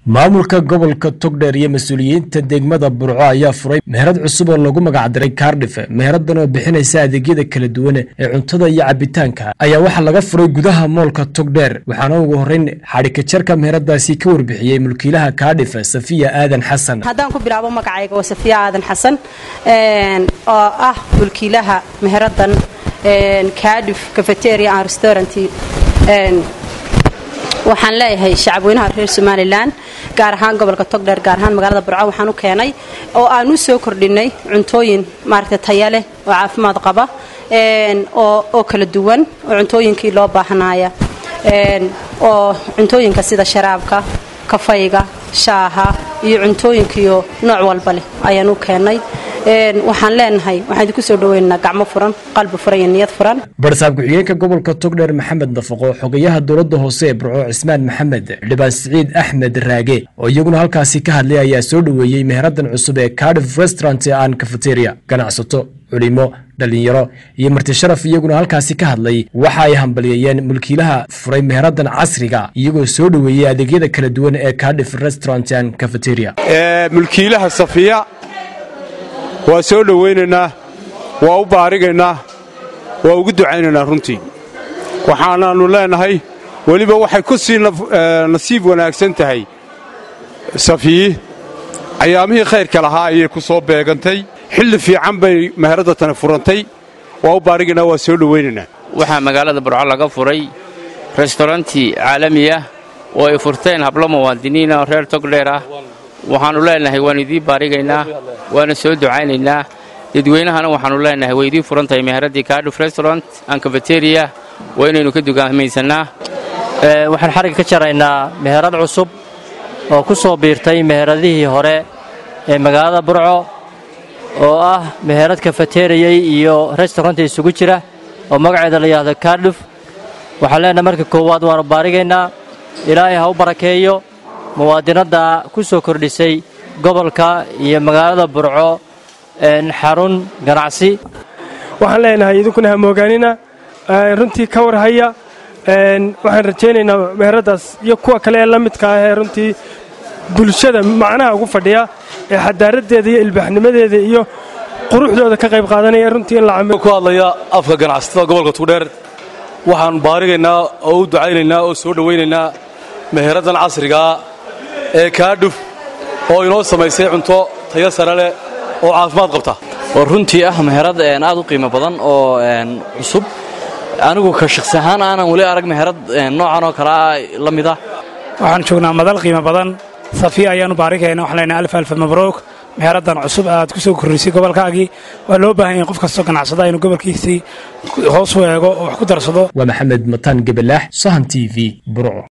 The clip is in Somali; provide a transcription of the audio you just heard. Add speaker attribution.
Speaker 1: maamulka gobolka Togdheer iyo mas'uuliyiinta degmada Burco ayaa furay meherad cusub oo lagu magac daray Cardiff. Meheradan oo bixinaysa adeegyada kala duwan ee cuntada iyo cabitaanka ayaa waxa laga furay gudaha moolka Togdheer. Waxaana ugu horeyn xadhigga jarka meheradaasi ka warbixiyay mulkiilaha Cardiff Safiya Aadan Xasan.
Speaker 2: haddaan ku bilaabo magacayga waa Safiya Aadan Xasan oo ah mulkiilaha meheradan Cardiff Cafeteria and Restaurant. waxaan leeyahay shacabweynaha reer Somaliland gaar ahaan gobolka Togdheer gaar ahaan magaalada Burco waxaan u keenay oo aan u soo kordhinay cuntooyin maaragtay tayo leh oo caafimaad qaba oo kala duwan oo cuntooyinkii loo baahnaa oo cuntooyinka sida sharaabka kafayga shaaha iyo cuntooyinkii nooc walba leh ayaan u keenay waxaan leenahay waxaan ku soo dhaweynaa gacmo furan qalbi furan iyo niyad furan
Speaker 1: barsaab ku-xigeenka gobolka Togdheer Maxamed Nafaqo xogayaha dowladda hoose ee Burco Cismaan Maxamed Libaan Saciid Axmed Raage oo iyaguna halkaasi ka hadlay ayaa soo dhaweeyay meheradan cusub ee Cardiff Restaurant and Cafeteria ganacsato culimo dhalinyaro iyo marti sharaf iyaguna halkaasi ka hadlay waxa ay hambaliyeen mulkiilaha furay meheradan casriga iyagoo soo dhaweeyay adeegyada kala duwan ee Cardiff Restaurant and Cafeteria
Speaker 3: mulkiilaha Safiya waa soo dhaweynaa waa u baarigaynaa waa ugu ducaynaynaa runtii waxaanaanu leenahay waliba waxay ku sii nasiib wanaagsan tahay Safiya ayaamihii khayrka lahaa ayay ku soo beegantay xilli fiican bay meherada tan furantay waa u baarigaynaa waa soo dhaweynaynaa
Speaker 4: waxa magaalada Burco laga furay restauranti caalami ah oo ay furteen hablo muwaadiniin oo reer Togdheer ah waxaanu leenahay waan idii baarigaynaa waana soo ducaynaynaa dadweynahana waxaanu leenahay way idii furantahay meheradii Cardiff Restaurant and Cafeteria waynaynu ka dugaamaysanaa
Speaker 5: waxaan xarig ka jaraynaa meherad cusub oo ku soo biirtay meheradihii hore ee magaalada Burco oo ah meherad cafeteria iyo restaurant isugu jira oo magaceeda la yiraahdo Cardiff waxaan leenahay marka koowaad waan baarigaynaa ilaahay ha u barakeeyo muwaadinada ku soo kordhisay gobolka iyo magaalada Burco xarun ganacsi
Speaker 6: waxaan leenahay idinkuna ha moogaanina runtii ka warhaya waxaan rajaynaynaa meheradaas iyo kuwa kale ee la midka ah ee runtii bulshada macnaha ugu fadhiya ee xadaaradeeda iyo ilbaaxnimadeeda iyo quruxdooda ka qayb qaadanaya runtii in la caameeyo
Speaker 7: ku hadlaya afka ganacsatada gobolka Togdheer waxaan baarigaynaa oo u ducaynaynaa oo soo dhaweynaynaa meheradan casriga ee Cardiff oo inoo samaysay cunto tayo sare leh oo caafimaad qabta
Speaker 5: oo runtii ah meherad aad u qiimo badan oo cusub anigu ka shakhsi ahaan aanan wali arag meherad noocan oo kala la mid ah
Speaker 8: waxaan joognaa madal qiimo badan Safiya ayaanu baarigaynaa waxaan leenahay alf mabruuk meheradan cusub aad ku soo kordhisay gobolkaagii waa loo baahan yahay qof kasta ganacsada inuu gobolkiisii hoos u eego oo wax ku darsado
Speaker 1: waa Maxamed Matan Gabalaax Sahan TV Burco.